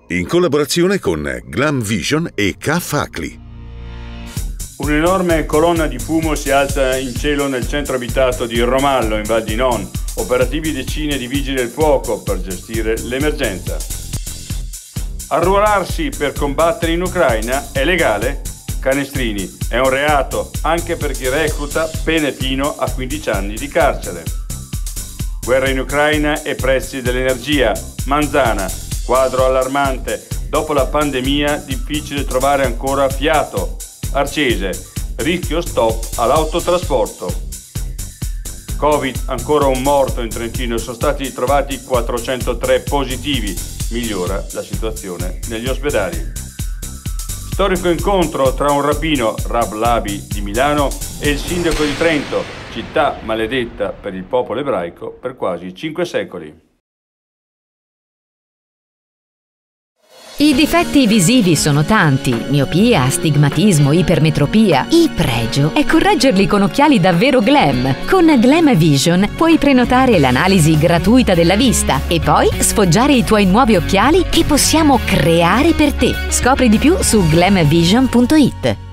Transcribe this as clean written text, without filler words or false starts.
in collaborazione con Glam Vision e K-Facli. Un'enorme colonna di fumo si alza in cielo nel centro abitato di Romallo, in Val di Non. Operativi decine di vigili del fuoco per gestire l'emergenza. Arruolarsi per combattere in Ucraina è legale? Canestrini, è un reato anche per chi recluta, pene fino a 15 anni di carcere. Guerra in Ucraina e prezzi dell'energia. Manzana, quadro allarmante. Dopo la pandemia difficile trovare ancora fiato. Arcese, rischio stop all'autotrasporto. Covid, ancora un morto in Trentino, sono stati trovati 403 positivi, migliora la situazione negli ospedali. Storico incontro tra un rabbino, Rab Labi di Milano, e il sindaco di Trento, città maledetta per il popolo ebraico per quasi 5 secoli. I difetti visivi sono tanti: miopia, astigmatismo, ipermetropia. Il pregio è correggerli con occhiali davvero glam. Con Glam Vision puoi prenotare l'analisi gratuita della vista e poi sfoggiare i tuoi nuovi occhiali che possiamo creare per te. Scopri di più su glamvision.it.